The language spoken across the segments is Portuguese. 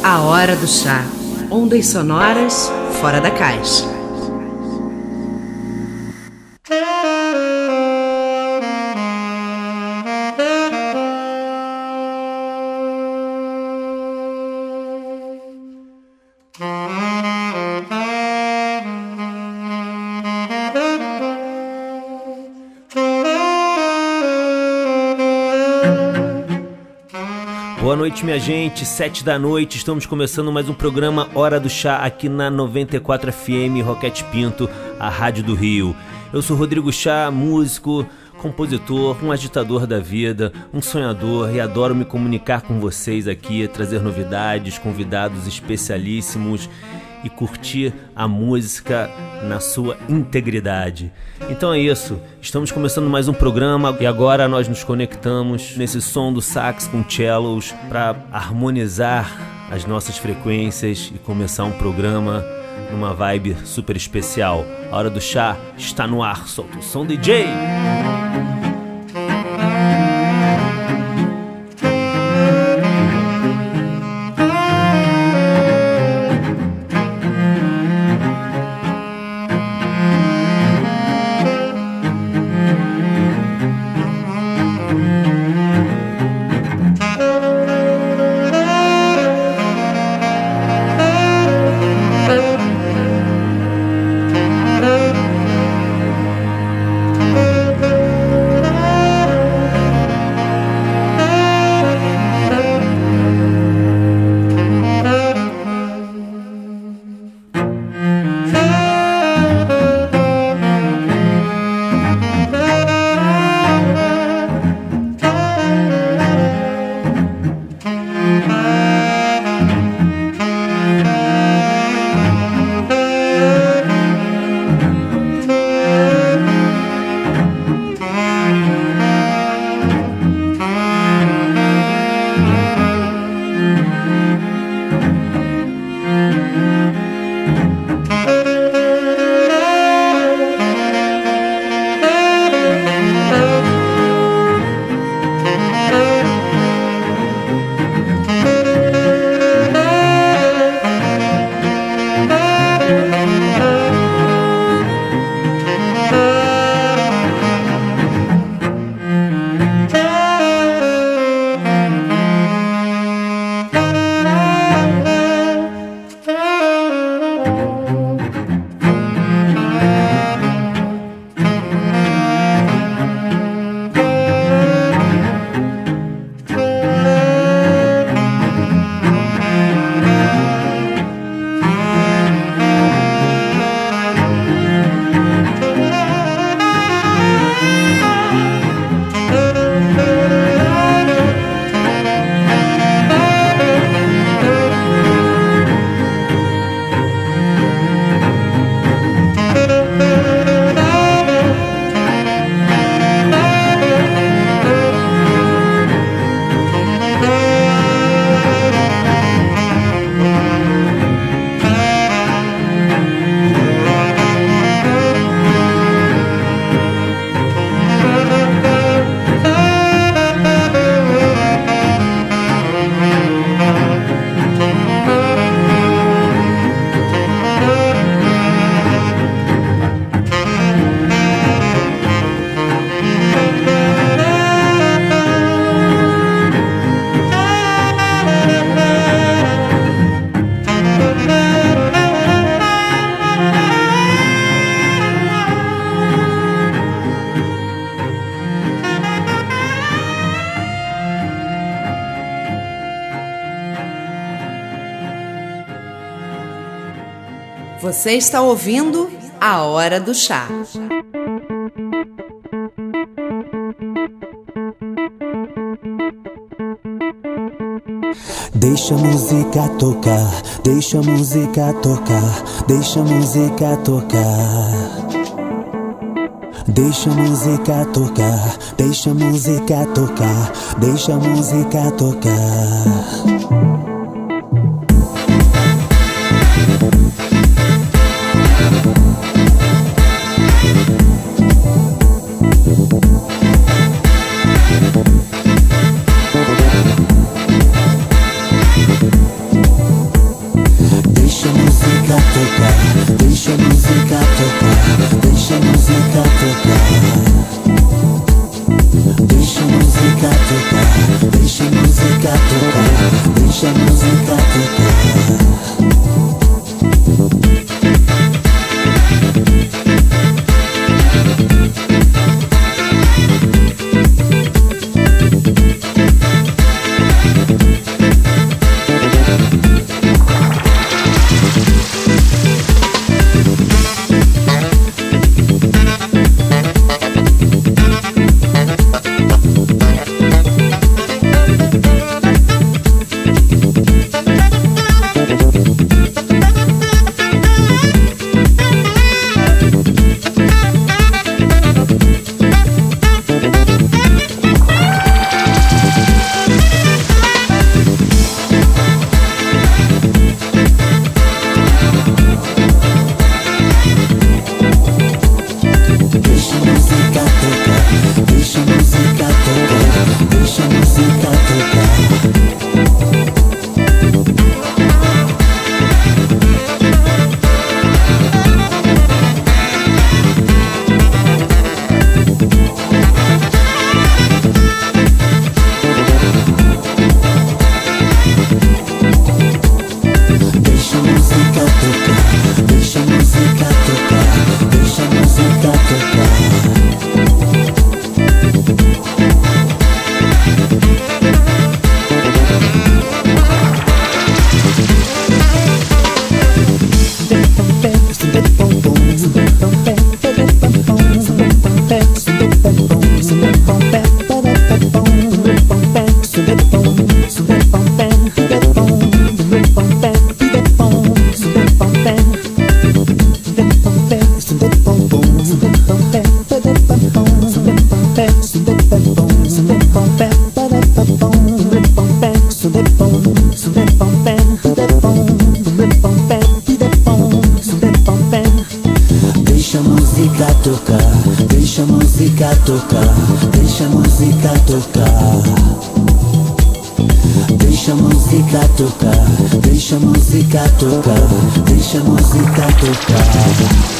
A Hora do Chá. Ondas sonoras fora da caixa. Boa noite, minha gente, 7 da noite, estamos começando mais um programa Hora do Chá aqui na 94 FM Roquete Pinto, a Rádio do Rio. Eu sou Rodrigo Chá, músico, compositor, um agitador da vida, um sonhador e adoro me comunicar com vocês aqui, trazer novidades, convidados especialíssimos e curtir a música na sua integridade. Então é isso, estamos começando mais um programa e agora nós nos conectamos nesse som do sax com cellos para harmonizar as nossas frequências e começar um programa numa vibe super especial. A Hora do Chá está no ar, solta o som, DJ! Você está ouvindo A Hora do Chá. Deixa a música tocar, deixa a música tocar, deixa a música tocar. Deixa a música tocar, deixa a música tocar, deixa a música tocar. música tocar. Deixa a música tocar, deixa a música tocar, deixa a música tocar. Deixa a música tocar, deixa a música tocar, deixa a música tocar. Deixa a música tocar, deixa a música tocar, deixa a música tocar.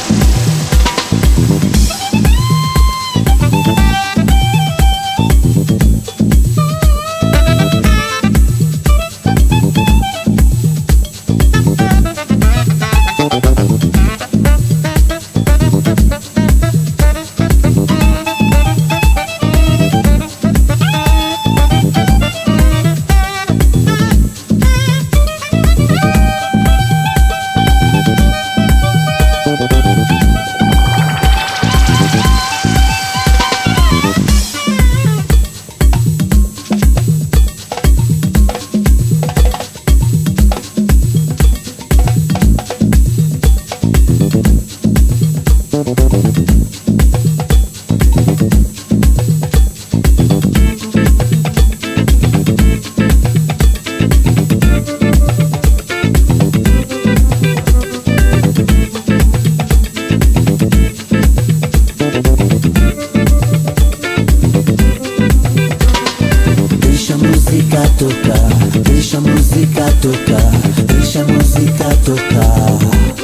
Deixa a música tocar, deixa a música tocar.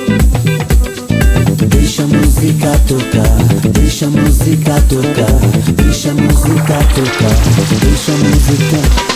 Deixa a música tocar, deixa a música tocar, deixa a música tocar, deixa a música.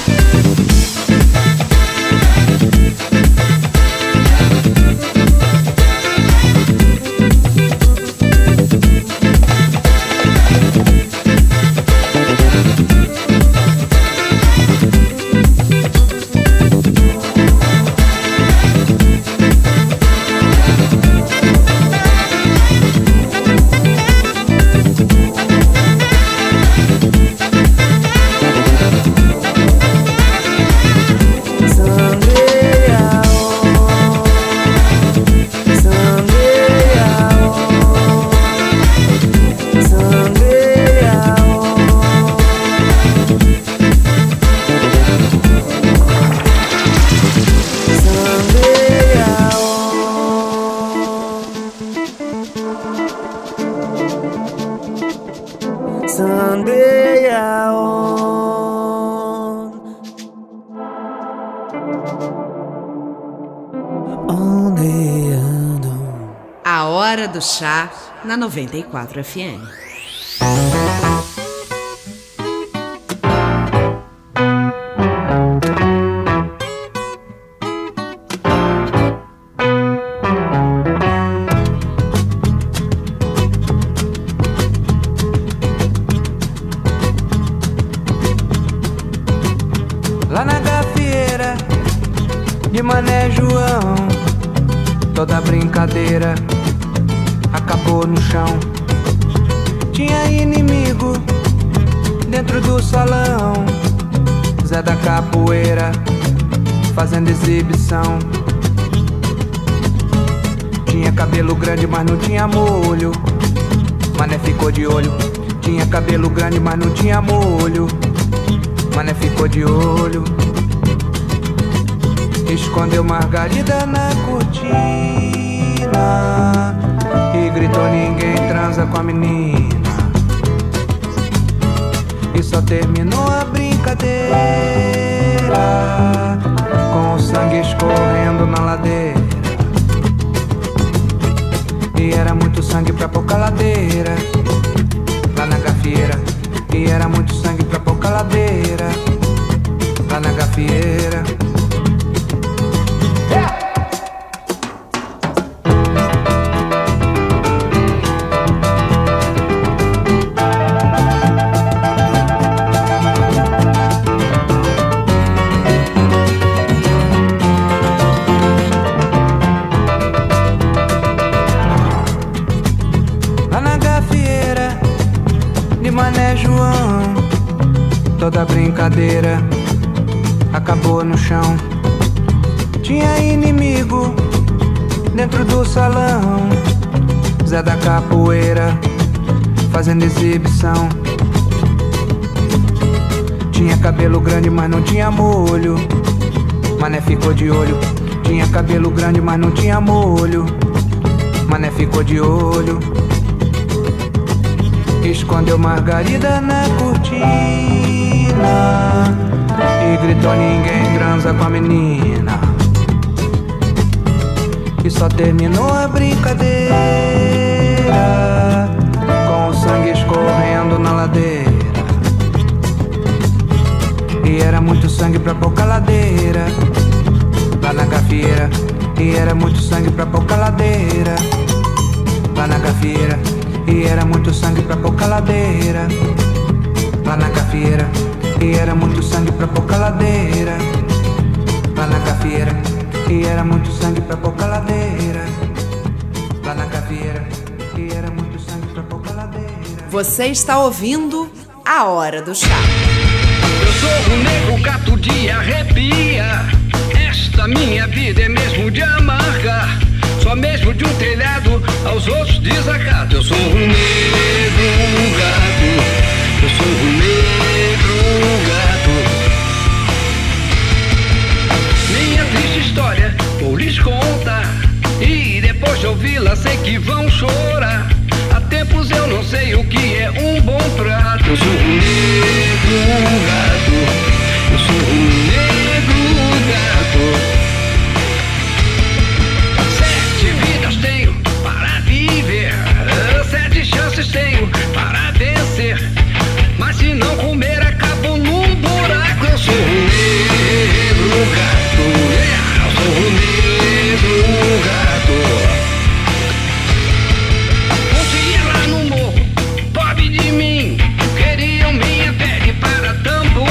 A Hora do Chá na 94 FM. Lá na gafieira de Mané João, toda brincadeira acabou no chão. Tinha inimigo dentro do salão, Zé da Capoeira fazendo exibição. Tinha cabelo grande, mas não tinha molho, Mané ficou de olho. Tinha cabelo grande, mas não tinha molho, Mané ficou de olho. Escondeu Margarida na cortina e gritou: ninguém transa com a menina. E só terminou a brincadeira com o sangue escorrendo na ladeira. E era muito sangue pra pouca ladeira lá na gafieira. E era muito sangue pra pouca ladeira lá na gafieira. Mané João, toda brincadeira acabou no chão. Tinha inimigo dentro do salão, Zé da Capoeira fazendo exibição. Tinha cabelo grande, mas não tinha molho, Mané ficou de olho. Tinha cabelo grande, mas não tinha molho, Mané ficou de olho. Escondeu Margarida na cortina e gritou: ninguém transa com a menina. E só terminou a brincadeira com o sangue escorrendo na ladeira. E era muito sangue pra pouca ladeira lá na gafieira. E era muito sangue pra pouca ladeira lá na gafieira. E era muito sangue pra pouca ladeira lá na gafieira. E era muito sangue pra pouca ladeira lá na gafieira. E era muito sangue pra pouca ladeira lá na gafieira. E era muito sangue pra pouca ladeira. Você está ouvindo A Hora do Chá. Eu sou um negro gato de arrepia. Esta minha vida é mesmo de amarga. Só mesmo de um telhado aos outros desacato. Eu sou um negro gato. Eu sou um negro gato. Minha triste história vou lhes contar, e depois de ouvi-la sei que vão chorar. Há tempos eu não sei o que é um bom prato. Eu sou um negro gato. Eu sou um negro gato. Tenho para viver, 7 chances tenho para vencer, mas se não comer acabo num buraco. Eu sou um negro gato, eu sou um negro gato. Um dia lá no morro, pobre de mim, queriam minha pele para tamborim.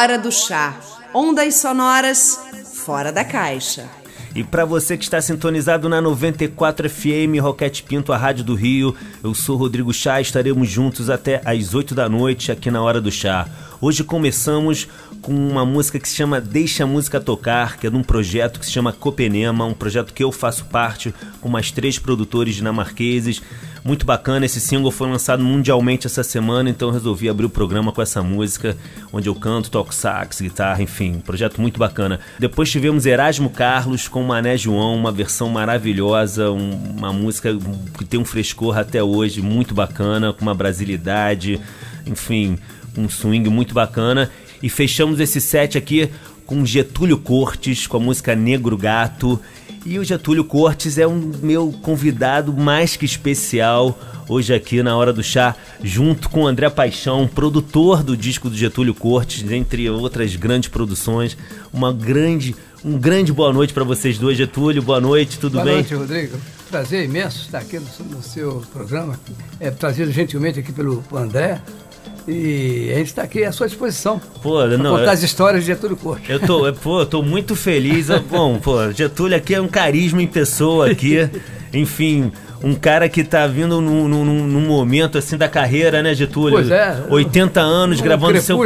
Hora do Chá. Ondas sonoras fora da caixa. E para você que está sintonizado na 94 FM, Roquete Pinto, a Rádio do Rio, eu sou Rodrigo Chá, estaremos juntos até às 8 da noite aqui na Hora do Chá. Hoje começamos com uma música que se chama Deixa a Música Tocar, que é de um projeto que se chama Copenema, um projeto que eu faço parte com mais 3 produtores dinamarqueses. Muito bacana, esse single foi lançado mundialmente essa semana, então eu resolvi abrir o programa com essa música, onde eu canto, toco sax, guitarra, enfim, projeto muito bacana. Depois tivemos Erasmo Carlos com Mané João, uma versão maravilhosa, uma música que tem um frescor até hoje, muito bacana, com uma brasilidade, enfim, um swing muito bacana. E fechamos esse set aqui com Getúlio Cortes, com a música Negro Gato. E o Getúlio Cortes é um meu convidado mais que especial hoje aqui na Hora do Chá, junto com o André Paixão, produtor do disco do Getúlio Cortes, entre outras grandes produções. Um grande boa noite para vocês dois. Getúlio, boa noite, tudo bem? Boa noite, Rodrigo. Prazer imenso estar aqui no seu programa. Trazido gentilmente aqui pelo André. E a gente está aqui à sua disposição para contar as histórias de Getúlio Cortes. Eu tô muito feliz. Bom, Getúlio aqui é um carisma em pessoa aqui. Enfim, um cara que tá vindo num momento assim da carreira, né, Getúlio? Pois é. 80 anos gravando seu...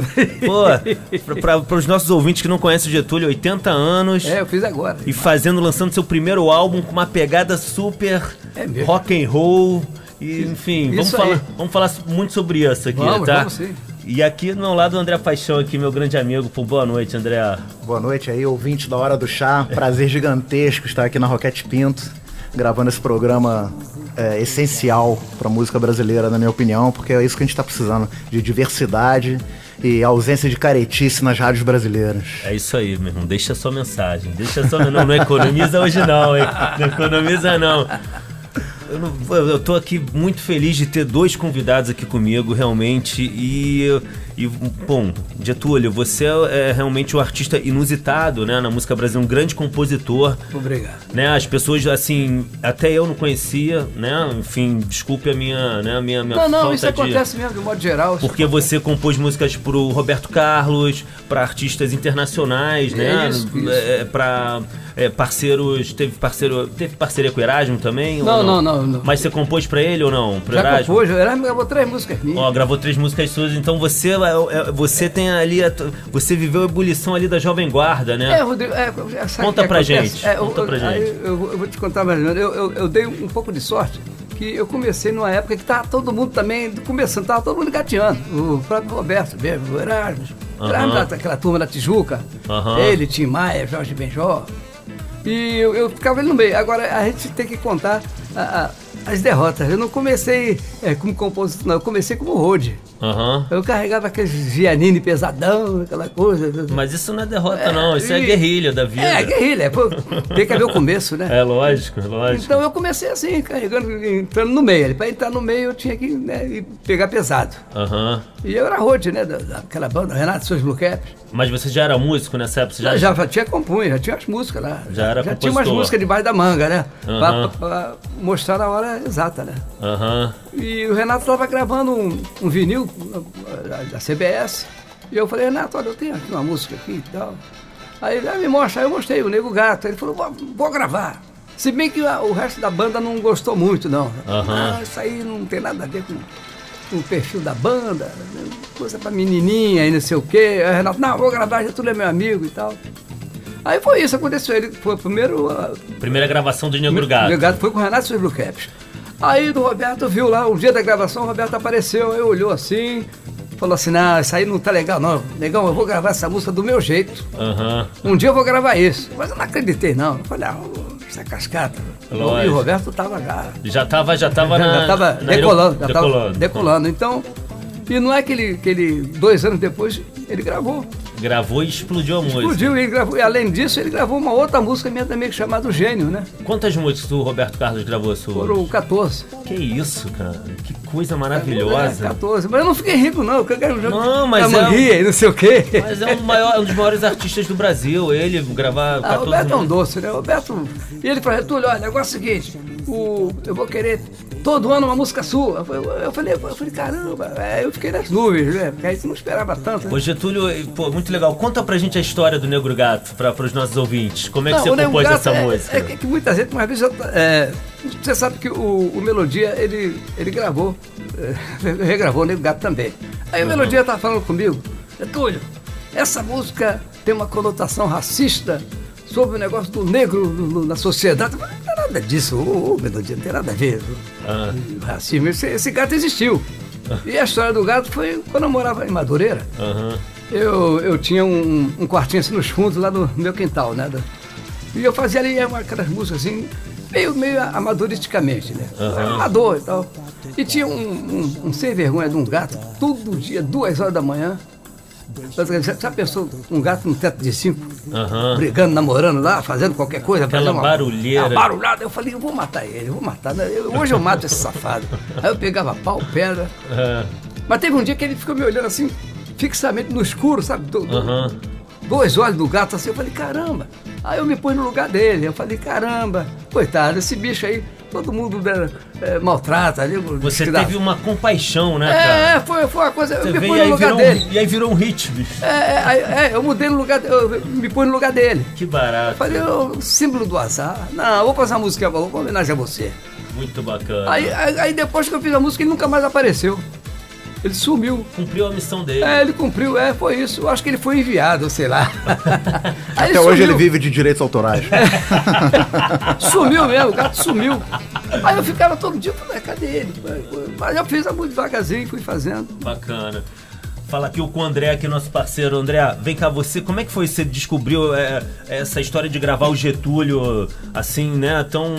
Pô, para os nossos ouvintes que não conhecem o Getúlio, 80 anos. Eu fiz agora. E lançando seu primeiro álbum com uma pegada super rock and roll. E, enfim, vamos falar muito sobre isso aqui, tá? Vamos sim. E aqui do meu lado o André Paixão, aqui, meu grande amigo. Boa noite, André. Boa noite aí, ouvinte da Hora do Chá. Prazer gigantesco estar aqui na Roquete Pinto, gravando esse programa essencial para a música brasileira, na minha opinião, porque é isso que a gente está precisando, de diversidade e ausência de caretice nas rádios brasileiras. É isso aí, meu irmão. Deixa a sua mensagem. Não economiza hoje não, hein? Não economiza não. Eu tô aqui muito feliz de ter 2 convidados aqui comigo, realmente, e bom, Getúlio, você é realmente um artista inusitado, né, na música brasileira, um grande compositor. Obrigado. Né, as pessoas, assim, até eu não conhecia, né, enfim, desculpe a minha Não, falta isso acontece mesmo, de modo geral. Porque você compôs músicas pro Roberto Carlos, para artistas internacionais, né, isso. Para parceiros, teve parceria com o Erasmo também? Não. Mas você compôs pra ele ou não? Pro Já Erasmo? compôs, o Erasmo gravou 3 músicas minhas. Gravou 3 músicas suas, então você tem ali, você viveu a ebulição ali da Jovem Guarda, né? Rodrigo, conta pra gente. Eu vou te contar mais ou menos. Eu dei um pouco de sorte, que eu comecei numa época que tava todo mundo também começando, tava todo mundo engateando. O próprio Roberto mesmo, o Erasmo, aquela turma da Tijuca, ele, Tim Maia, Jorge Benjó. E eu ficava ali no meio. Agora a gente tem que contar as derrotas. Eu não comecei como compositor, não, eu comecei como road. Eu carregava aqueles Giannini pesadão, aquela coisa. Mas isso não é derrota, não. Isso é guerrilha da vida. Guerrilha. Tem que haver o começo, né? É lógico. Então eu comecei assim, carregando, entrando no meio. Para entrar no meio eu tinha que ir pegar pesado. E eu era road, né? Daquela banda, Renato e seus Blue Caps. Mas você já era músico nessa época? Já tinha compunha, já tinha as músicas lá. Já tinha umas músicas debaixo da manga, né? Pra mostrar a hora exata, né? E o Renato estava gravando um vinil da CBS. E eu falei, Renato, olha, eu tenho aqui uma música aqui e tal. Aí ele me mostra, aí eu mostrei o Nego Gato. Ele falou, vou gravar. Se bem que o resto da banda não gostou muito, não. Isso aí não tem nada a ver com o perfil da banda, coisa pra menininha e não sei o quê. Aí o Renato, não, vou gravar, Getúlio é meu amigo e tal. Aí foi isso, aconteceu. Ele foi o primeiro... Primeira gravação do Negro Gato. Negro Gato foi com o Renato e seus Blue Caps. Aí o Roberto viu lá, um dia da gravação, o Roberto apareceu, aí olhou assim, falou assim, não, isso aí não tá legal não, negão, eu vou gravar essa música do meu jeito. Um dia eu vou gravar isso. Mas eu não acreditei não, eu falei, isso é cascata. Lógico. E o Roberto tava já tava decolando. Então, e não é que ele 2 anos depois, ele gravou. Gravou e explodiu a música. Explodiu, e gravou, e além disso, ele gravou uma outra música minha também, chamada O Gênio, né? Quantas músicas o Roberto Carlos gravou sua? Foram 14. Que isso, cara? Que coisa maravilhosa. 14, mas eu não fiquei rico, não. Não, mas manguia e não sei o quê. Mas é um dos maiores artistas do Brasil. Ele gravar 14 o Beto é um doce, né? O Beto... E ele falou, Túlio, olha, o negócio é o seguinte, eu vou querer todo ano uma música sua. Eu falei caramba, eu fiquei nas nuvens, né? Porque aí você não esperava tanto, né? Ô Getúlio, pô, muito legal. Conta pra gente a história do Negro Gato, para os nossos ouvintes. Como é que você compôs essa música? É que muita gente, uma vez, você sabe que o Melodia, ele gravou, regravou o Negro Gato também. Aí o Melodia tava falando comigo, Túlio, essa música tem uma conotação racista sobre o negócio do negro na sociedade. Não tem nada disso, Melodia, não tem nada a ver. Racismo, esse gato existiu. E a história do gato foi quando eu morava em Madureira. Eu tinha um quartinho assim nos fundos, lá no meu quintal, né? E eu fazia ali aquelas músicas assim, meio amadoristicamente, né? Amador e tal. E tinha um sem vergonha de um gato, todo dia, 2 horas da manhã. Já pensou um gato no teto de 5, brigando, namorando lá, fazendo qualquer coisa? Aquela barulheira. Uma barulhada. Eu falei, eu vou matar ele, né? Hoje eu mato esse safado. Aí eu pegava pau, pedra. Mas teve um dia que ele ficou me olhando assim, fixamente no escuro, sabe? 2 olhos do gato assim, eu falei, caramba. Aí eu me pus no lugar dele, eu falei, caramba, coitado, esse bicho aí, todo mundo maltrata ali. Você teve uma compaixão, né, cara? Foi uma coisa, eu me pus no lugar dele. E aí virou um hit, bicho. Eu mudei no lugar, eu me pus no lugar dele. Que barato. Eu falei, símbolo do azar. Não, eu vou fazer uma música, vou homenagem a você. Muito bacana. Aí depois que eu fiz a música, ele nunca mais apareceu. Ele sumiu. Cumpriu a missão dele. Ele cumpriu, foi isso. Eu acho que ele foi enviado, sei lá. Até hoje ele vive de direitos autorais. Sumiu mesmo, o gato sumiu. Aí eu ficava todo dia, falei, cadê ele? Mas eu fiz a música devagarzinho, fui fazendo. Bacana. Fala aqui com o André, aqui nosso parceiro. André, vem cá, como é que foi que você descobriu essa história de gravar o Getúlio, assim, né, tão...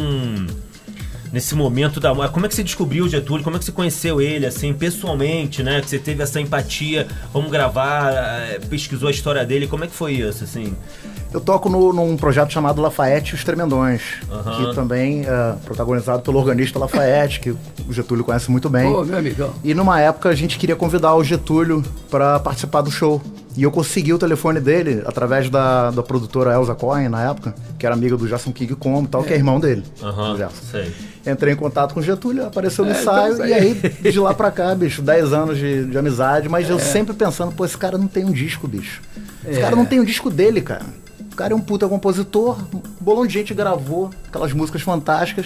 Nesse momento como é que você descobriu o Getúlio? Como é que você conheceu ele, assim, pessoalmente, né? Que você teve essa empatia, vamos gravar, pesquisou a história dele. Como é que foi isso, assim? Eu toco num projeto chamado Lafayette e os Tremendões, que também é protagonizado pelo organista Lafayette, que o Getúlio conhece muito bem. Meu amigão. E numa época a gente queria convidar o Getúlio para participar do show. E eu consegui o telefone dele através da produtora Elza Cohen, na época, que era amiga do Jason King Como e tal, que é irmão dele. Sei. Entrei em contato com o Getúlio, apareceu no ensaio, então, e aí de lá pra cá, bicho, 10 anos de amizade, mas eu sempre pensando, pô, esse cara não tem um disco, bicho. Esse cara não tem um disco dele, cara. O cara é um puta compositor, um bolão de gente gravou aquelas músicas fantásticas,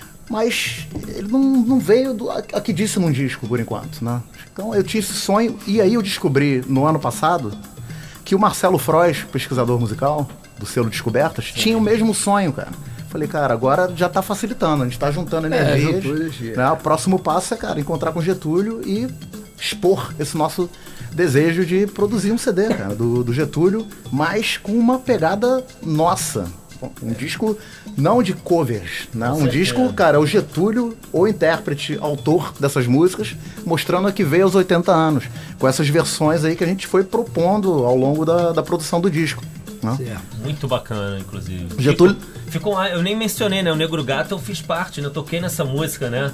mas ele não veio a que disse num disco, por enquanto, né? Então eu tinha esse sonho, e aí eu descobri, no ano passado, que o Marcelo Frois, pesquisador musical do selo Descobertas, tinha o mesmo sonho, cara. Falei, cara, agora já tá facilitando, a gente tá juntando energias, né? O próximo passo é, cara, encontrar com o Getúlio e expor esse nosso desejo de produzir um CD, cara, do Getúlio, mas com uma pegada nossa. Um disco não de covers, né? Um disco, cara, o Getúlio, o intérprete, autor dessas músicas, mostrando a que veio aos 80 anos, com essas versões aí que a gente foi propondo ao longo da produção do disco. Né? Muito bacana, inclusive. Getúlio... eu nem mencionei, né? O Negro Gato eu fiz parte, né? Eu toquei nessa música, né?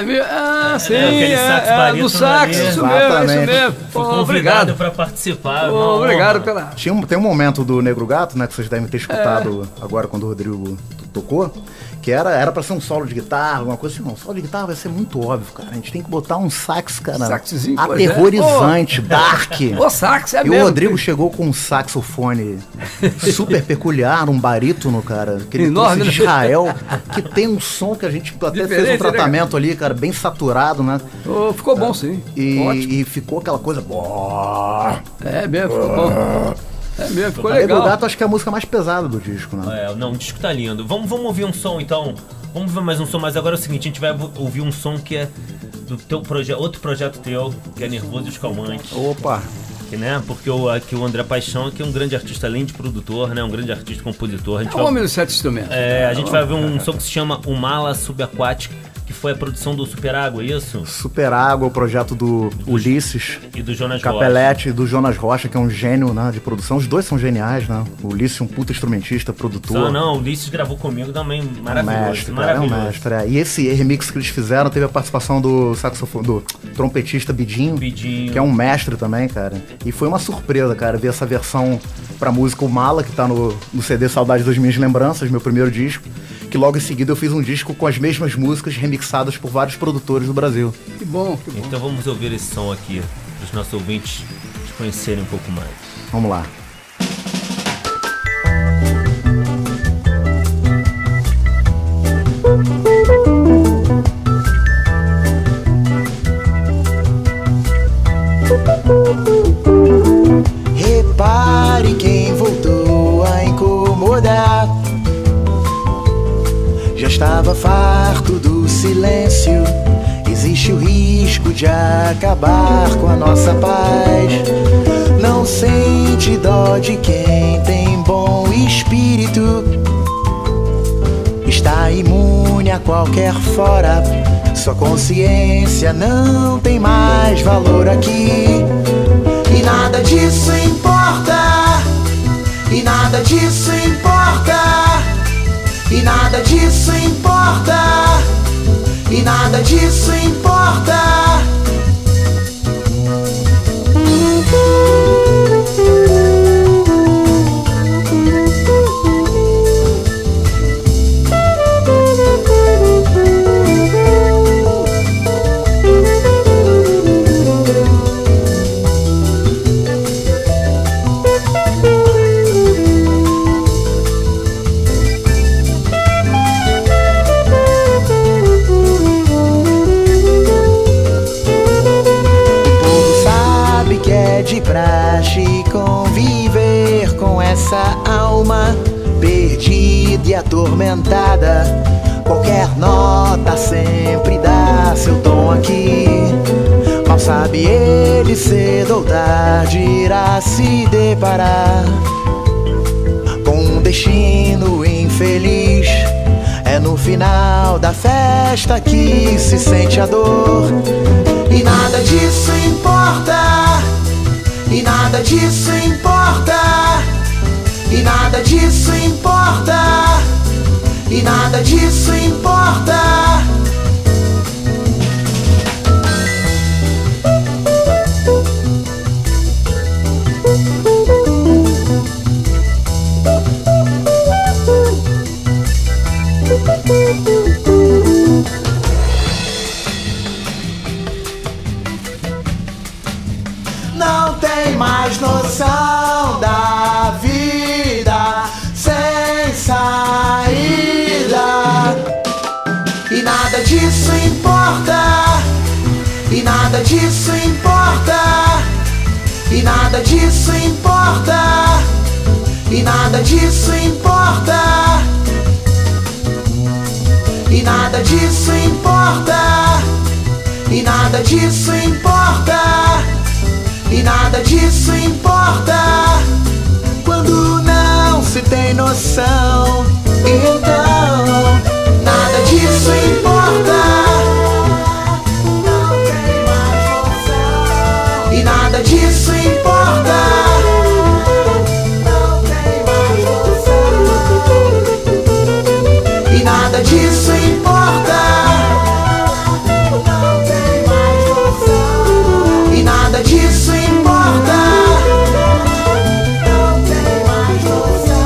Sim, aquele sax barítono no sax, ali. isso mesmo. Fui convidado para participar. Obrigado pela... Tem um momento do Negro Gato, né? Que vocês devem ter escutado agora quando o Rodrigo tocou, que era pra ser um solo de guitarra, alguma coisa assim. Não, solo de guitarra vai ser muito óbvio, cara. A gente tem que botar um sax, cara, aterrorizante, dark. O sax é mesmo. E o Rodrigo chegou com um saxofone super peculiar, um barítono, cara, que ele trouxe de Israel, que tem um som que a gente até fez um tratamento ali, cara, bem saturado, né? Ficou bom, sim. E ficou aquela coisa... É mesmo, ficou bom. Ficou legal. Negro Gato acho que é a música mais pesada do disco, né? Não, o disco tá lindo. Vamos ouvir um som, então. Vamos ver mais um som, mas agora é o seguinte, a gente vai ouvir um som que é do teu projeto, outro projeto teu, que é Nervoso e os Calmantes. Opa! Né? Porque aqui o André Paixão, que é um grande artista, além de produtor, né? Um grande artista compositor. O homem dos 7 instrumentos. A gente vai ver um som que se chama O Mala Subaquático, que foi a produção do Super Água, é isso? Super Água, o projeto do Ulisses. E do Jonas Capelletti, do Jonas Rocha, que é um gênio, né, de produção. Os dois são geniais, né? O Ulisses é um puta instrumentista, produtor. Não, o Ulisses gravou comigo também, maravilhoso. É um mestre, é. E esse remix que eles fizeram teve a participação do saxofone, do trompetista Bidinho, que é um mestre também, cara. E foi uma surpresa, cara, ver essa versão pra música O Mala, que tá no CD Saudade das Minhas Lembranças, meu primeiro disco. Que logo em seguida eu fiz um disco com as mesmas músicas remixadas por vários produtores do Brasil. Que bom, que bom. Então vamos ouvir esse som aqui, para os nossos ouvintes te conhecerem um pouco mais. Vamos lá. Repare quem voltou a incomodar. Já estava farto do silêncio. Existe o risco de acabar com a nossa paz. Não sente dó de quem tem bom espírito. Está imune a qualquer fora. Sua consciência não tem mais valor aqui. E nada disso importa. E nada disso importa. E nada disso importa. E nada disso importa. De praxe conviver com essa alma perdida e atormentada. Qualquer nota sempre dá seu tom aqui. Mal sabe ele, cedo ou tarde irá se deparar com um destino infeliz. É no final da festa que se sente a dor. E nada disso importa. E nada disso importa. E nada disso importa. E nada disso importa. Não tem mais noção da vida sem saída. E nada disso importa. E nada disso importa. E nada disso importa. E nada disso importa. E nada disso importa. E nada disso importa. E nada disso importa. Quando não se tem noção, então nada disso importa. Não tem mais noção. E nada disso importa. Não tem mais noção. E nada disso importa. Não tem mais noção. E nada disso importa. Não tem mais noção.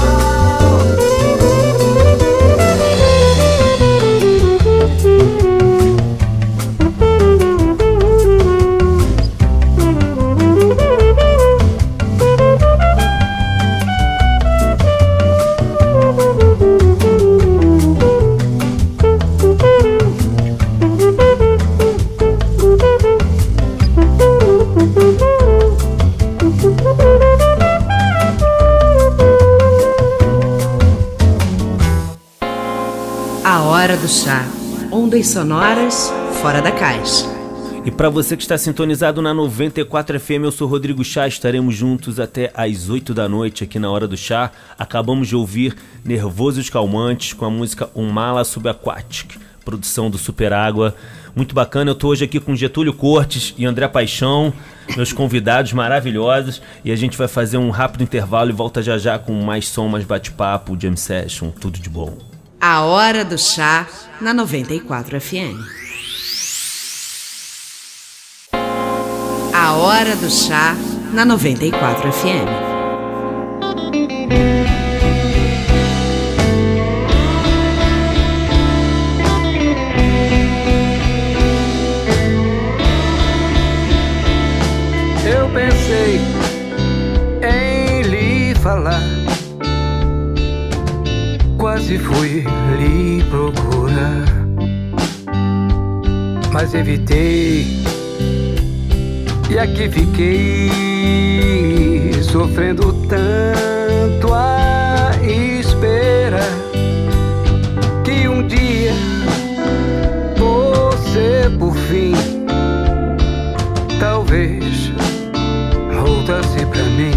A Hora do Chá. Ondas sonoras fora da caixa. E para você que está sintonizado na 94 FM, eu sou Rodrigo Chá, estaremos juntos até às 8 da noite aqui na Hora do Chá. Acabamos de ouvir Nervosos Calmantes com a música Um Mala Subaquatic, produção do Super Água. Muito bacana, eu tô hoje aqui com Getúlio Cortes e André Paixão, meus convidados maravilhosos, e a gente vai fazer um rápido intervalo e volta já já com mais som, mais bate-papo, jam session, tudo de bom. A Hora do Chá na 94 FM. A Hora do Chá na 94 FM. Eu pensei em lhe falar, quase fui lhe procurar, mas evitei e aqui fiquei sofrendo tanto a esperar que um dia você por fim talvez voltasse pra mim,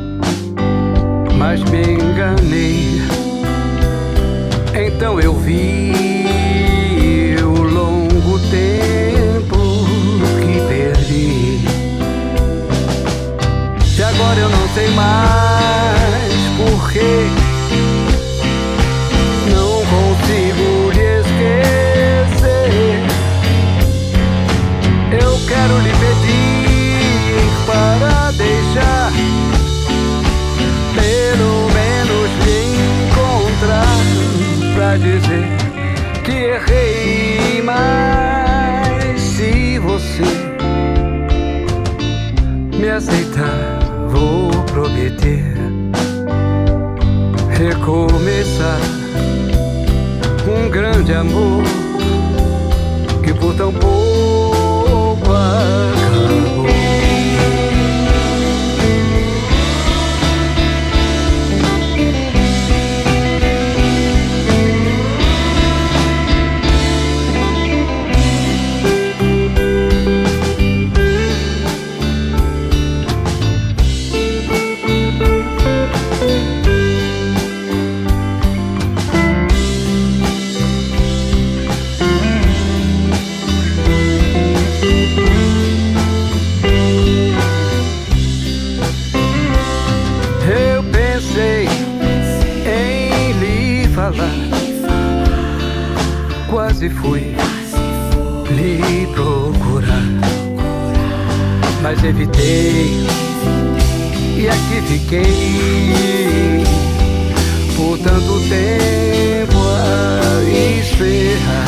mas me enganei. Então eu vi o longo tempo que perdi, e agora eu não sei mais porquê. Não consigo lhe esquecer. Eu quero lhe pedir para deixar, pelo menos lhe encontrar, pra dizer que errei, mas se você me aceitar, vou prometer recomeçar um grande amor que por tão pouco acabou. Quase fui lhe procurar, mas evitei e aqui fiquei por tanto tempo a esperar,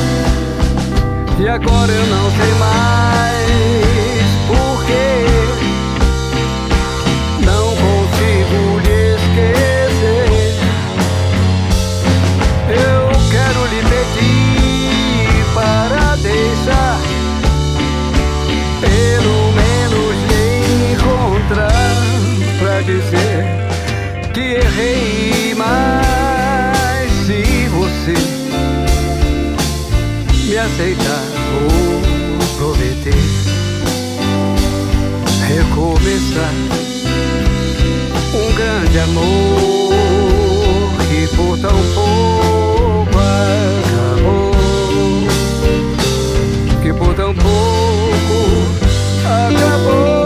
e agora eu não sei mais porquê. Não consigo lhe esquecer. Eu quero lhe pedir para deixar, pelo menos lhe encontrar, pra dizer que errei, mas se você me aceitar, vou prometer recomeçar um grande amor que por tão pouco acabou, que por tão pouco acabou.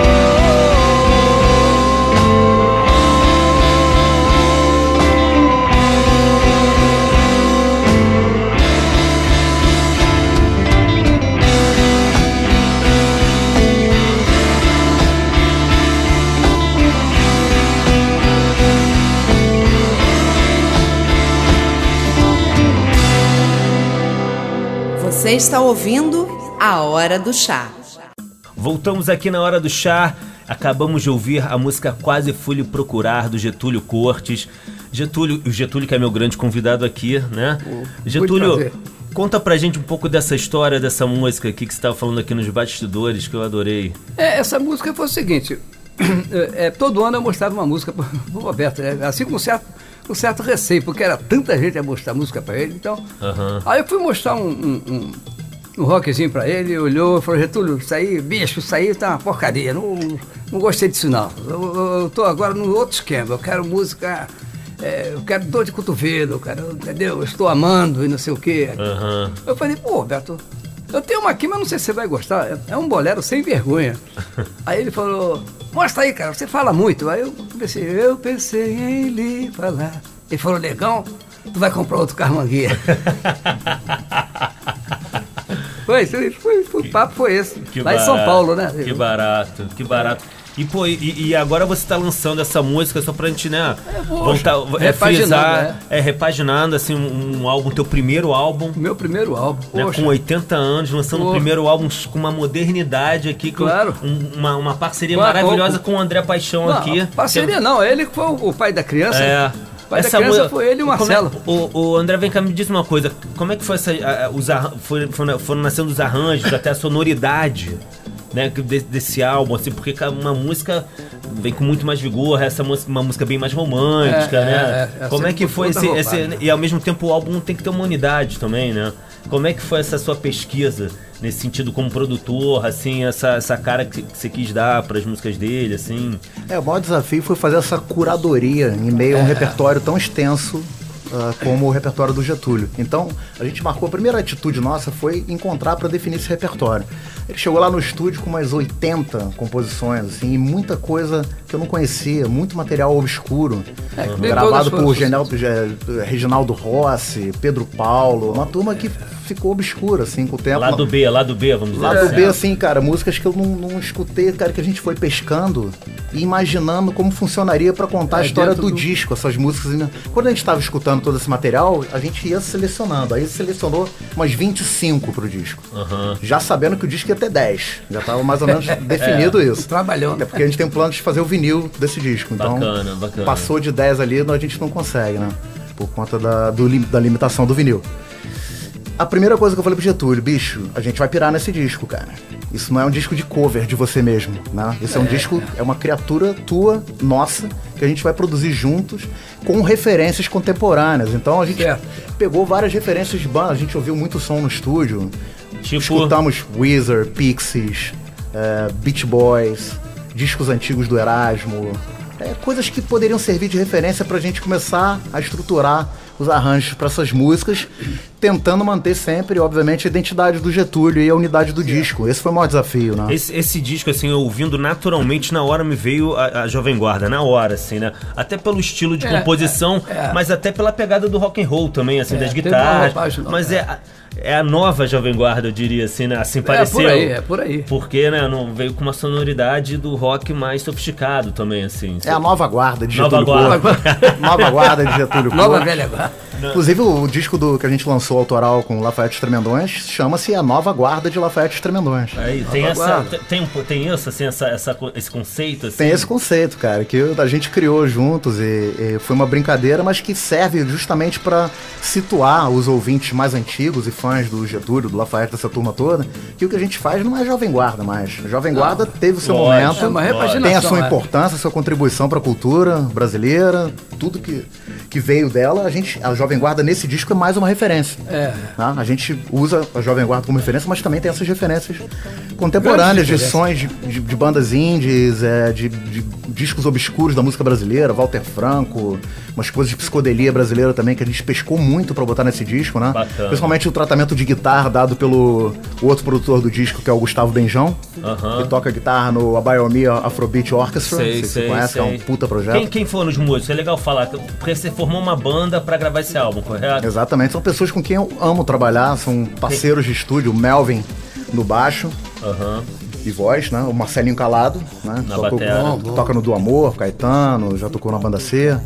Você está ouvindo A Hora do Chá. Voltamos aqui na Hora do Chá. Acabamos de ouvir a música Quase Fui Lhe Procurar, do Getúlio Cortes. O Getúlio que é meu grande convidado aqui, né? Getúlio, conta pra gente um pouco dessa história, dessa música aqui que você estava falando aqui nos bastidores, que eu adorei. Essa música foi o seguinte, todo ano eu mostrava uma música pro Roberto, né? Assim com um certo receio, porque era tanta gente a mostrar música pra ele, então... Aí eu fui mostrar um rockzinho pra ele, olhou e falou: Getúlio, isso aí tá uma porcaria, não gostei disso não. Eu tô agora num outro esquema, eu quero música eu quero dor de cotovelo, cara, entendeu? Eu estou amando e não sei o quê. Eu falei, pô, Roberto, eu tenho uma aqui, mas não sei se você vai gostar. É um bolero sem vergonha. Aí ele falou, mostra aí, cara, você fala muito. Aí eu pensei em lhe falar. Ele falou, negão, tu vai comprar outro carmanguia. O papo foi esse. Lá em São Paulo, né? Que barato. E, pô, e agora você tá lançando essa música só pra gente, né? Repaginando, assim, um álbum, teu primeiro álbum. Meu primeiro álbum, né, com 80 anos, lançando o primeiro álbum com uma modernidade aqui, claro. Uma parceria maravilhosa com o André Paixão aqui. Parceria não, ele foi o pai da criança. O pai da criança foi ele e o Marcelo. O André, vem cá, me diz uma coisa, como é que foi foram nascendo os arranjos, até a sonoridade, né, desse álbum, assim, porque uma música vem com muito mais vigor, essa música, uma música bem mais romântica, né? Como é que foi esse e ao mesmo tempo o álbum tem que ter uma unidade também, né? Como é que foi essa sua pesquisa nesse sentido como produtor, assim, essa cara que você quis dar para as músicas dele, assim? O maior desafio foi fazer essa curadoria em meio a um repertório tão extenso como o repertório do Getúlio. Então, a gente marcou, a primeira atitude nossa foi encontrar para definir esse repertório. Ele chegou lá no estúdio com umas 80 composições, assim, e muita coisa que eu não conhecia, muito material obscuro, gravado por Reginaldo Rossi, Pedro Paulo, uma turma que ficou obscura, assim, com o tempo. Lado B, vamos dizer. Lado B, assim, cara, músicas que eu não escutei, cara, que a gente foi pescando e imaginando como funcionaria para contar a história do disco, essas músicas. Quando a gente estava escutando todo esse material, a gente ia selecionando. Aí selecionou umas 25 pro disco. Já sabendo que o disco ia ter 10. Já estava mais ou menos definido isso. Trabalhando. Até porque a gente tem um plano de fazer o vinil desse disco. Então, bacana. Passou de 10 ali, a gente não consegue, né? Por conta da limitação do vinil. A primeira coisa que eu falei pro Getúlio, bicho, a gente vai pirar nesse disco, cara. Isso não é um disco de cover de você mesmo, né? Isso é um disco, é uma criatura tua, nossa, que a gente vai produzir juntos com referências contemporâneas. Então a gente pegou várias referências de banda, a gente ouviu muito som no estúdio. Escutamos Weezer, Pixies, Beach Boys, discos antigos do Erasmo. Coisas que poderiam servir de referência pra gente começar a estruturar os arranjos para essas músicas, tentando manter sempre, obviamente, a identidade do Getúlio e a unidade do disco. Esse foi o maior desafio, né? Esse disco, assim, eu ouvindo naturalmente, na hora me veio a Jovem Guarda, na hora, assim, né? Até pelo estilo de composição, mas até pela pegada do rock and roll também, assim, das guitarras. Mas é a nova Jovem Guarda, eu diria, assim, né? Assim pareceu. É por aí. Porque, né, não veio com uma sonoridade do rock mais sofisticado também, assim. É a nova guarda de Getúlio Porto. Nova guarda de Getúlio Porto. Nova velha guarda. Inclusive, o disco que a gente lançou autoral com Lafayette Tremendões chama-se A Nova Guarda de Lafayette Tremendões. Aí, tem isso, assim, esse conceito, assim? Tem esse conceito, cara, que a gente criou juntos e foi uma brincadeira, mas que serve justamente para situar os ouvintes mais antigos e fãs do Getúlio, do Lafayette, dessa turma toda, que o que a gente faz não é Jovem Guarda mais. A Jovem Guarda teve o seu momento, tem a sua importância, a sua contribuição para a cultura brasileira, tudo que veio dela. A Jovem Guarda nesse disco é mais uma referência. Tá? A gente usa a Jovem Guarda como referência, mas também tem essas referências contemporâneas de sons de bandas indies, de discos obscuros da música brasileira, Walter Franco, umas coisas de psicodelia brasileira também que a gente pescou muito pra botar nesse disco, né? Bacana. Principalmente o tratamento de guitarra dado pelo outro produtor do disco, que é o Gustavo Benjão, que toca guitarra no Abayomi Afrobeat Orchestra. Você conhece, é um puta projeto. Quem foram os músicos? É legal falar, porque você formou uma banda pra gravar esse álbum, correto? Exatamente, são pessoas com quem eu amo trabalhar, são parceiros de estúdio, o Melvin no baixo e voz, né? O Marcelinho Calado, né? Toca no Do Amor, Caetano, já tocou na Banda C.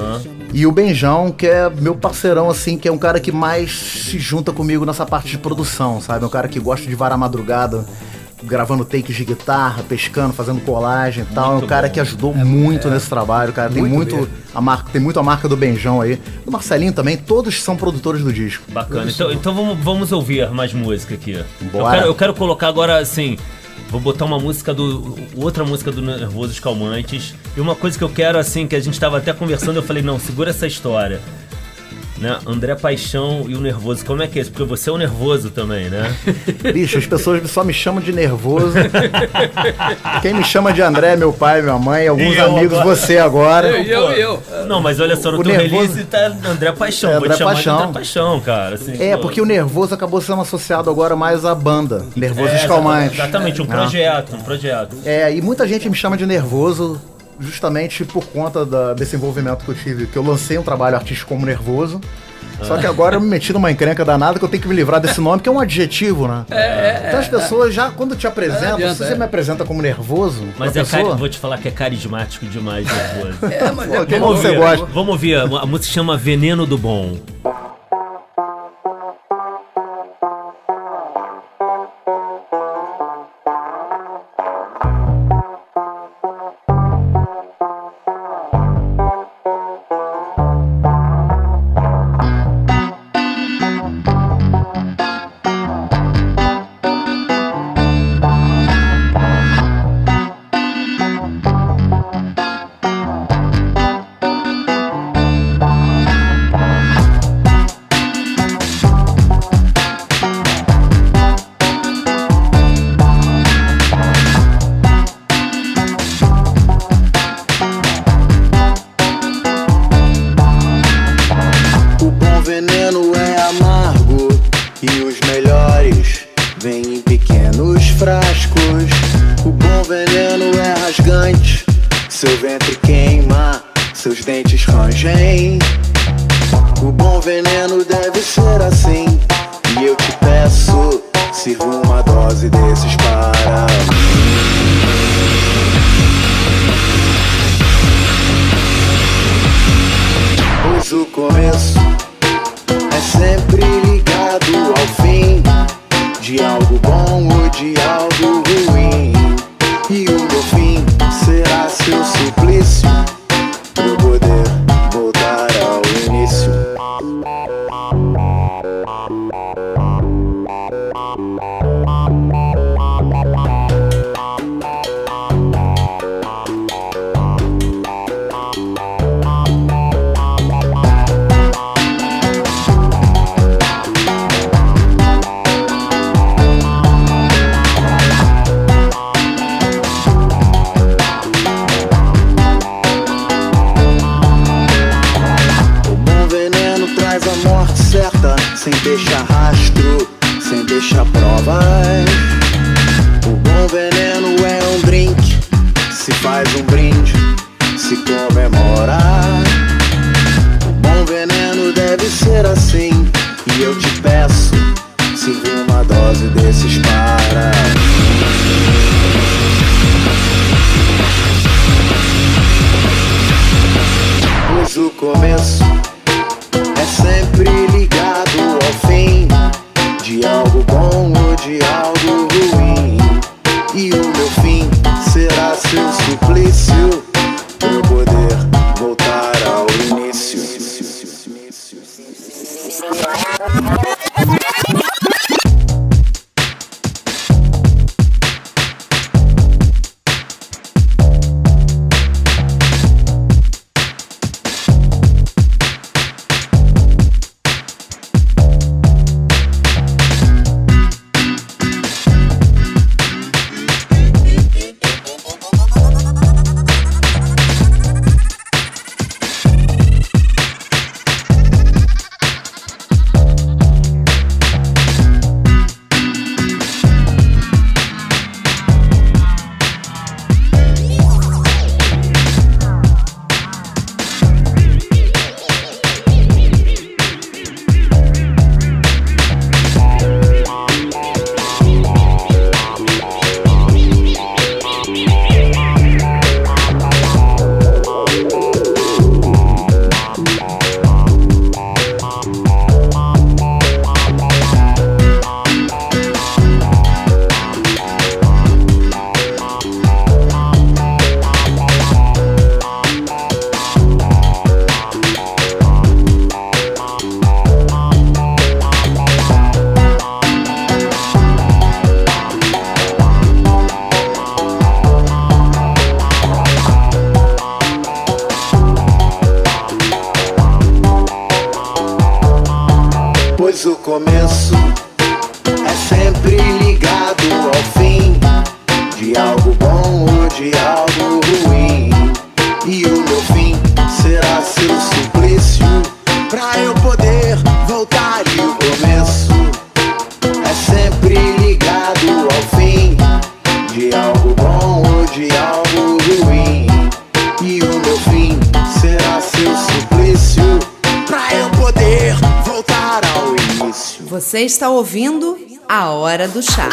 E o Benjão, que é meu parceirão, assim, que é um cara que mais se junta comigo nessa parte de produção, sabe? É um cara que gosta de varar madrugada, gravando takes de guitarra, pescando, fazendo colagem e tal. É um cara que ajudou muito nesse trabalho, cara. Tem muito a marca do Benjão aí. O Marcelinho também, todos são produtores do disco. Bacana. Então vamos ouvir mais música aqui. Bora. Eu quero colocar agora, assim, vou botar outra música do Nervosos Calmantes. E uma coisa que eu quero, assim, que a gente tava até conversando, eu falei, não, segura essa história. né? André Paixão e o Nervoso. Como é que é isso? Porque você é o Nervoso também, né? Bicho, as pessoas só me chamam de Nervoso. Quem me chama de André é meu pai, minha mãe, alguns amigos, agora. Você agora. Eu. Não, mas olha só, no teu release tá André Paixão. Vou te chamar de André Paixão, cara. Assim, porque o Nervoso acabou sendo associado agora mais à banda. Nervoso Escalmante. Exatamente, um projeto. E muita gente me chama de Nervoso justamente por conta desse envolvimento que eu tive, que eu lancei um trabalho artístico como Nervoso. Só que agora eu me meti numa encrenca danada que eu tenho que me livrar desse nome, que é um adjetivo, né? Então as pessoas já, quando te apresentam, se você me apresenta como nervoso, mas vou te falar que é carismático demais, Nervoso. Você gosta. Vamos ouvir, a música se chama Veneno do Bom. Sem deixar rastro, sem deixar provas. O bom veneno é um drink, se faz um brinde, se comemora. O bom veneno deve ser assim, e eu te peço, sirva uma dose desses para. Pois o começo é sempre ligado ao fim de algo bom ou de algo ruim. E o meu fim será seu suplício pra eu poder voltar ao início. começo é sempre ligado ao fim de algo bom ou de algo ruim. E o meu fim será seu suplício, pra eu poder voltar. E o começo é sempre ligado ao fim de algo bom ou de algo ruim. E o meu fim será seu suplício, pra eu poder voltar ao início. Você está ouvindo A Hora do Chá.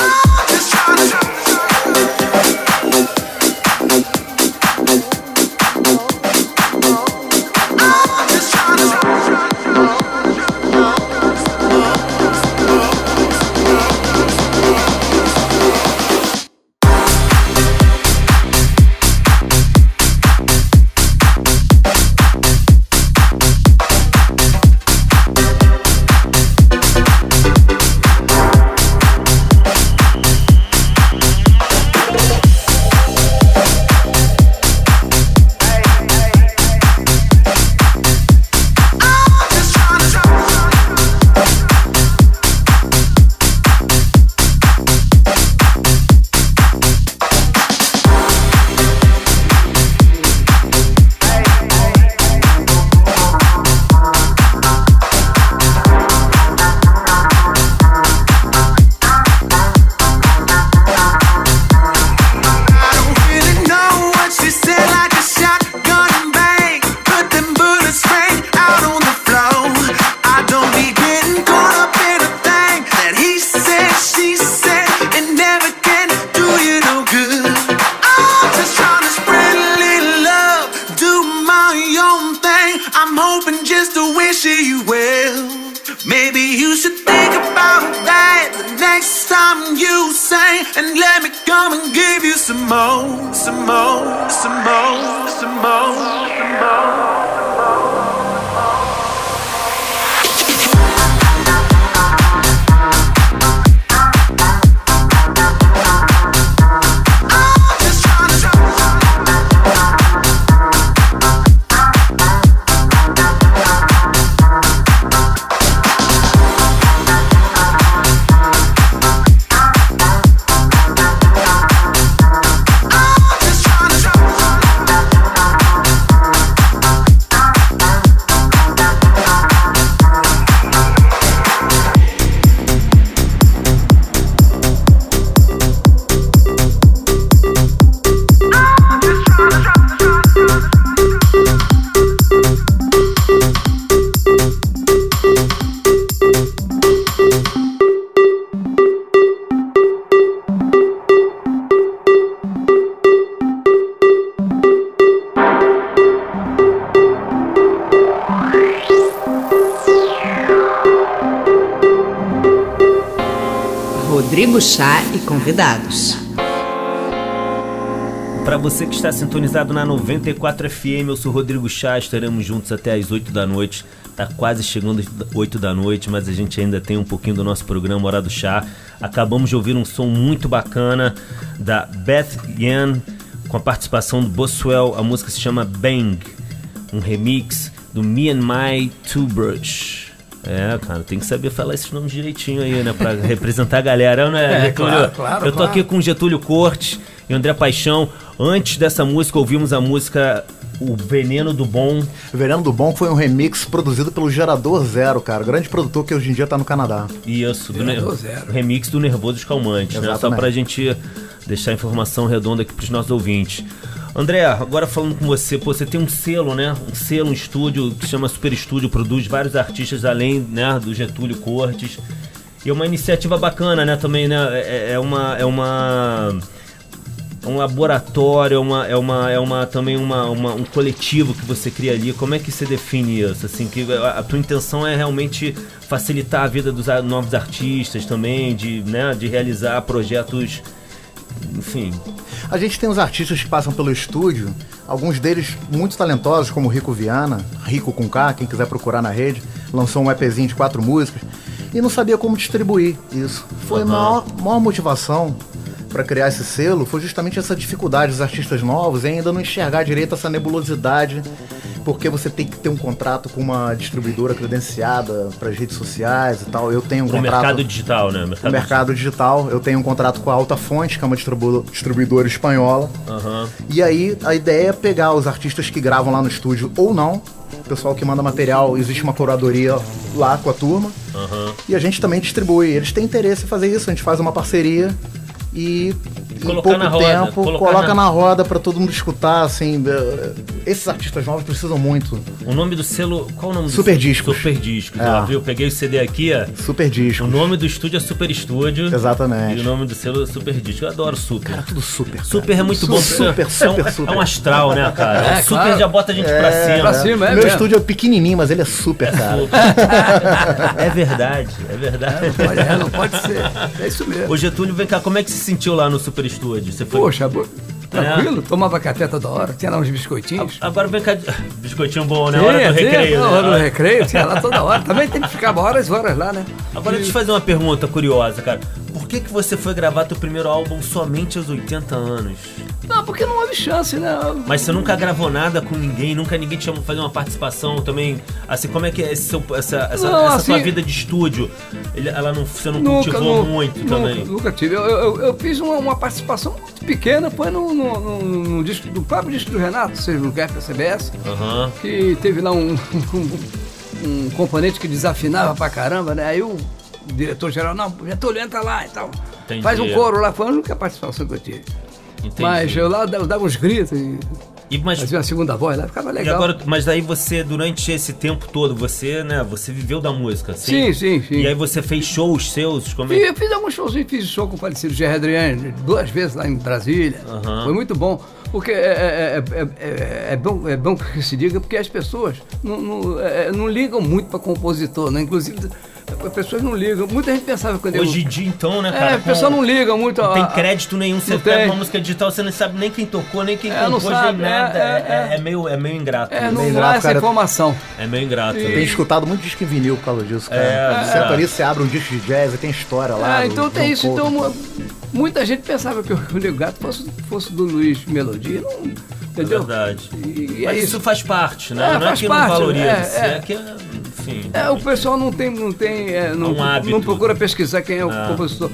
Rodrigo Chá e convidados. Para você que está sintonizado na 94 FM, eu sou Rodrigo Chá, estaremos juntos até as 8 da noite. Tá quase chegando às 8 da noite, mas a gente ainda tem um pouquinho do nosso programa Hora do Chá. Acabamos de ouvir um som muito bacana da Beth Yan, com a participação do Boswell. A música se chama Bang, um remix do Me and My Toothbrush. Cara, tem que saber falar esses nomes direitinho aí, né? Pra representar a galera, né, Getúlio? Claro, eu tô aqui com Getúlio Cortes e André Paixão. Antes dessa música, ouvimos a música O Veneno do Bom. O Veneno do Bom foi um remix produzido pelo Gerador Zero, cara. Grande produtor que hoje em dia tá no Canadá. Isso, remix do Nervoso Calmante, né? Só pra gente deixar a informação redonda aqui pros nossos ouvintes. André, agora falando com você, você tem um selo, né? Um estúdio que se chama Super Estúdio, produz vários artistas além, né, do Getúlio Cortes. E é uma iniciativa bacana, né, também, né? É um laboratório, também um coletivo que você cria ali. Como é que você define isso? Assim, que a tua intenção é realmente facilitar a vida dos novos artistas também, de realizar projetos, enfim. A gente tem os artistas que passam pelo estúdio, alguns deles muito talentosos, como o Rico Viana, Rico com K, quem quiser procurar na rede, lançou um EPzinho de 4 músicas e não sabia como distribuir isso. Foi a maior motivação para criar esse selo, foi justamente essa dificuldade dos artistas novos em ainda não enxergar direito essa nebulosidade porque você tem que ter um contrato com uma distribuidora credenciada para as redes sociais e tal. Eu tenho um contrato... mercado digital, né? No mercado digital. Eu tenho um contrato com a Alta Fonte, que é uma distribuidora espanhola. E aí, a ideia é pegar os artistas que gravam lá no estúdio ou não. O pessoal que manda material, existe uma curadoria lá com a turma. E a gente também distribui. Eles têm interesse em fazer isso, a gente faz uma parceria e em pouco tempo coloca na roda pra todo mundo escutar, assim. Esses artistas novos precisam muito. O nome do selo, qual o nome do Super Discos. Super Discos, ó, viu? Eu peguei o CD aqui, ó. Super Discos. O nome do estúdio é Super Estúdio. Exatamente. E o nome do selo é Super Discos. Eu adoro Super. Cara, tudo super. Super é muito bom. Super. É um astral, né, cara? Super claro. já bota a gente pra cima. Pra cima, Meu mesmo. estúdio é pequenininho, mas ele é super, cara. É verdade, é verdade. Não pode ser. É isso mesmo. Ô Getúlio, vem cá, como é que se sentiu lá no Super Estúdio? Você foi... Poxa, tranquilo, tomava café toda hora, tinha lá uns biscoitinhos. Agora vem cá, biscoitinho bom, né? Hora do recreio. Na hora do né? recreio, tinha lá toda hora. Também tem que ficar horas e horas lá, né? Agora deixa eu te fazer uma pergunta curiosa, cara. Por que você foi gravar teu primeiro álbum somente aos 80 anos? Não, porque não houve chance, né? Mas você nunca gravou nada com ninguém, nunca ninguém te chamou pra fazer uma participação também. Assim, como é que é essa tua vida de estúdio? Você não cultivou muito também? Nunca tive. Eu fiz uma participação muito pequena, foi no disco, do próprio disco do Renato, Seja no Cap da CBS, que teve lá um componente que desafinava pra caramba, né? Aí o diretor-geral, não, Getúlio, entra lá e tal. Entendi. Faz um coro lá, foi a única participação que eu tive. Entendi. Mas eu lá dava uns gritos e fazia uma segunda voz lá, ficava legal. E agora, mas daí você, durante esse tempo todo, você viveu da música, assim? Sim. E aí você fez shows seus? Eu fiz alguns showzinhos, fiz show com o falecido Gerry Adriane 2 vezes lá em Brasília. Foi muito bom. Porque é bom que se diga, porque as pessoas não ligam muito para compositor, né? Inclusive, as pessoas não ligam. Muita gente pensava quando Hoje em dia, então, né, cara? a pessoa não liga muito. Não tem crédito nenhum. Você pega uma música digital, você não sabe nem quem tocou, nem quem compôs, nem nada. É meio ingrato. Não há essa informação. É meio ingrato. Eu tenho escutado muito disco em vinil por causa disso, cara. Você ali, você abre um disco de jazz e tem história lá. Então tem isso. Então, muita gente pensava que o Nego Gato fosse do Luiz Melodia. Não, entendeu? É verdade. Mas isso faz parte, né? Não é que não valoriza. É que, enfim. O pessoal não procura pesquisar quem é o compositor.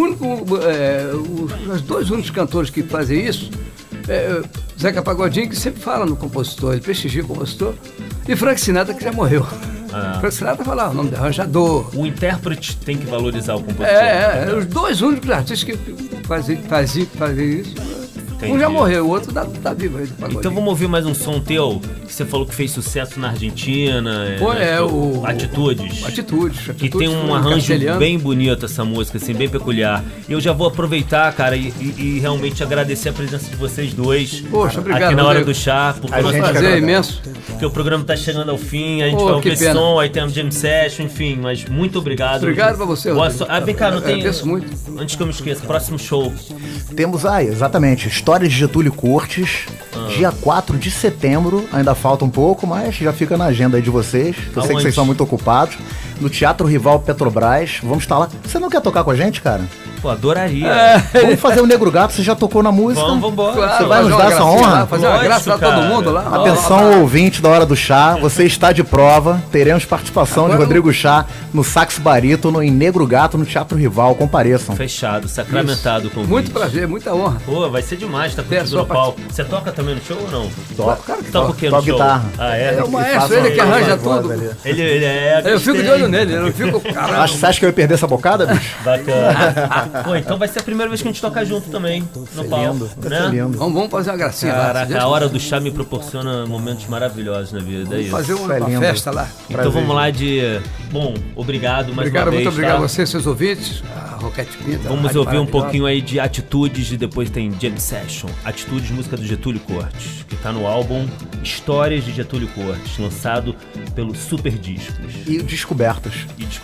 Os dois únicos cantores que fazem isso Zeca Pagodinho, que sempre fala no compositor, ele prestigia o compositor, e Frank Sinatra, que já morreu. Frank Sinatra falava o nome de arranjador. O intérprete tem que valorizar o compositor. Os dois únicos artistas que fazem isso. Entendi. Um já morreu, o outro tá vivo aí do Pagodinho. Então vamos ouvir mais um som teu, que você falou que fez sucesso na Argentina. O Atitudes. Atitudes. Que tem um arranjo bem bonito, essa música, assim, bem peculiar. E eu já vou aproveitar, cara, e realmente agradecer a presença de vocês dois. Poxa, obrigado. Aqui na Hora do Chá. Porque é um prazer imenso. Porque o programa tá chegando ao fim, a gente vai ouvir som, aí tem um jam session, enfim, mas muito obrigado. Obrigado pra você, Vem cá, não tem... Agradeço muito. Antes que eu me esqueça, próximo show. Temos exatamente, História de Getúlio Cortes, dia 4 de setembro, ainda falta um pouco, mas já fica na agenda aí de vocês, eu sei que vocês são muito ocupados, no Teatro Rival Petrobras, vamos estar lá. Você não quer tocar com a gente, cara? Pô, adoraria. Vamos fazer o Negro Gato, você já tocou na música. Vamos embora. Claro, você vai nos dar essa honra? Fazer uma graça pra todo mundo lá. Atenção, ouvinte da Hora do Chá, você está de prova, teremos participação de Rodrigo Chá no sax barítono em Negro Gato no Teatro Rival, compareçam. Fechado, sacramentado com o muito prazer, muita honra. Pô, vai ser demais, tá contigo no palco. Você toca também no show ou não? Toca. Toca o quê no show? Guitarra. É o maestro, ele que arranja tudo. Ele é... Eu fico de olho nele, eu fico... Caramba. Você acha que eu ia perder essa bocada, bicho? Bacana. Pô, então vai ser a primeira vez que a gente toca junto também, no palco. Né? Lindo. Vamos fazer uma gracinha lá. Caraca, a Hora do Chá me proporciona momentos maravilhosos na vida. Vamos fazer uma festa lá. Então vamos lá de... Bom, obrigado mais uma vez. Muito obrigado a vocês, seus ouvintes. A Roquete Pinta. Vamos ouvir um pouquinho aí de Atitudes e depois tem Jam Session. Atitudes, música do Getúlio Cortes, que tá no álbum Histórias de Getúlio Cortes, lançado pelo Super Discos. E Descobertas.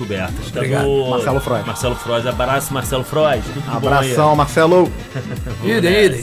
Tá Marcelo Frois. Marcelo Frois, abraço Marcelo Frois. Abração, Marcelo. Idem.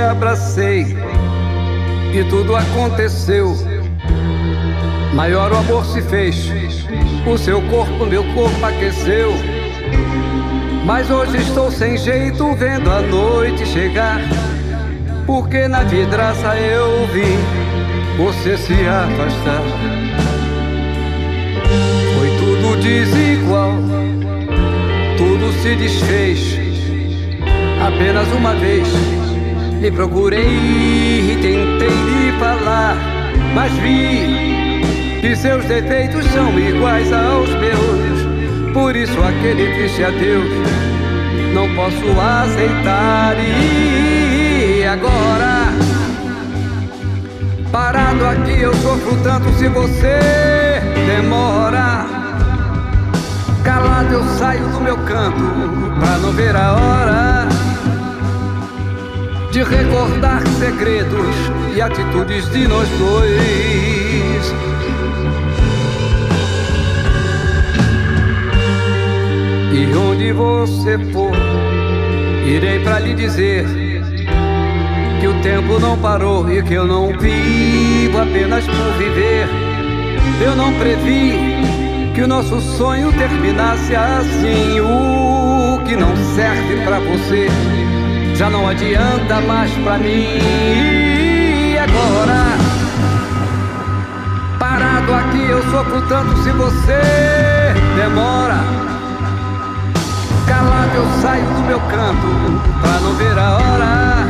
abracei e tudo aconteceu. Maior o amor se fez, o seu corpo, meu corpo aqueceu. Mas hoje estou sem jeito, vendo a noite chegar, porque na vidraça eu vi você se afastar. Foi tudo desigual, tudo se desfez. Apenas uma vez lhe procurei e tentei lhe falar, mas vi que seus defeitos são iguais aos meus. Por isso aquele triste adeus não posso aceitar. E agora, parado aqui eu sofro tanto se você demora. Calado eu saio do meu canto pra não ver a hora de recordar segredos e atitudes de nós dois. E onde você for, irei pra lhe dizer que o tempo não parou e que eu não vivo apenas por viver. Eu não previ que o nosso sonho terminasse assim. O que não serve pra você já não adianta mais pra mim. E agora, parado aqui eu sofro tanto se você demora. Calado eu saio do meu canto pra não ver a hora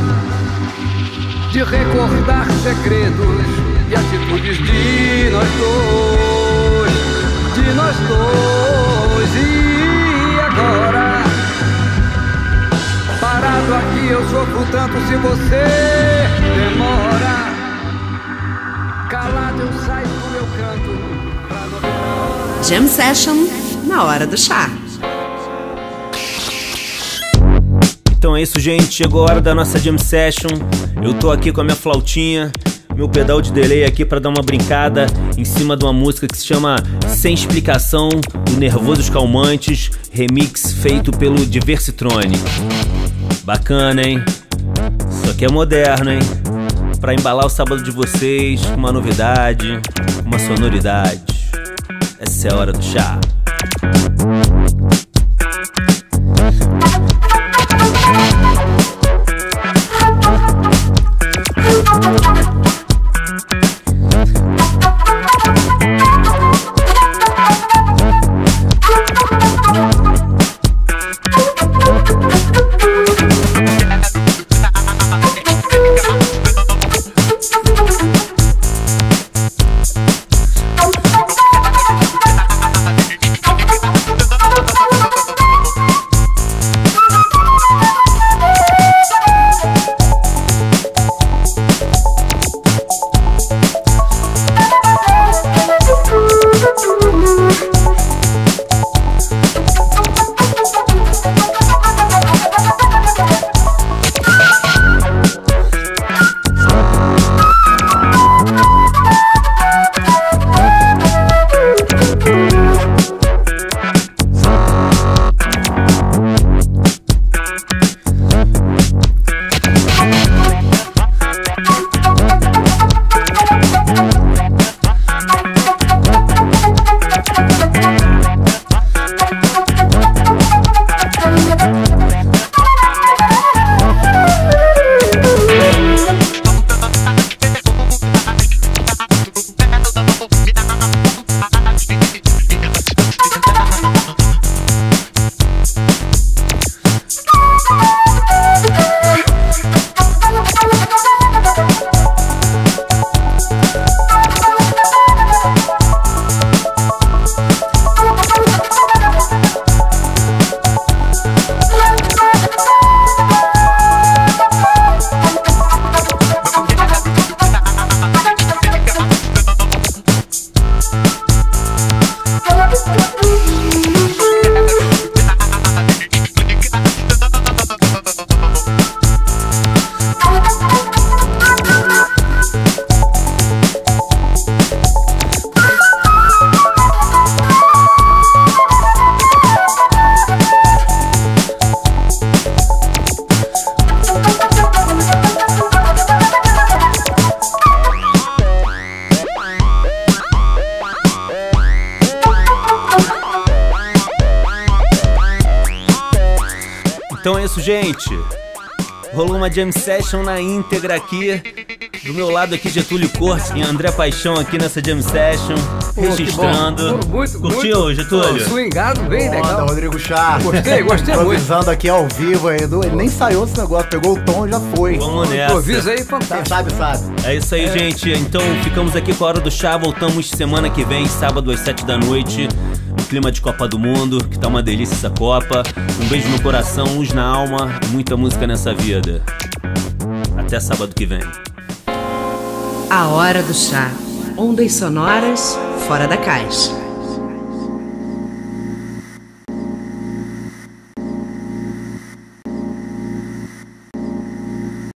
de recordar segredos e atitudes de nós dois, de nós dois. E agora, parado aqui eu sofro tanto se você demora. Calado eu saio do meu canto pra não ver a hora. Jam Session na hora do chá. Então é isso, gente, chegou a hora da nossa Jam Session. Eu tô aqui com a minha flautinha, meu pedal de delay aqui pra dar uma brincada em cima de uma música que se chama Sem Explicação, do Nervosos Calmantes, remix feito pelo Diversitrone. Bacana, hein? Isso aqui é moderno, hein? Pra embalar o sábado de vocês com uma novidade, uma sonoridade. Essa é a hora do chá. isso, gente. Rolou uma jam session na íntegra aqui. Do meu lado aqui, Getúlio Cortes e André Paixão aqui nessa jam session, registrando. Curtiu, muito, Getúlio? Swingado, bem legal. Onda, Rodrigo Chá. Gostei muito. Improvisando aqui ao vivo aí, ele nem saiu desse negócio, pegou o tom e já foi. Vamos nessa. Improvisa aí, fantástico. Quem sabe. É isso aí, gente. Então ficamos aqui com a Hora do Chá. Voltamos semana que vem, sábado às 7 da noite. No clima de Copa do Mundo, que tá uma delícia essa Copa. Um beijo no coração, luz na alma, muita música nessa vida. Até sábado que vem. A Hora do Chá. Ondas sonoras fora da caixa.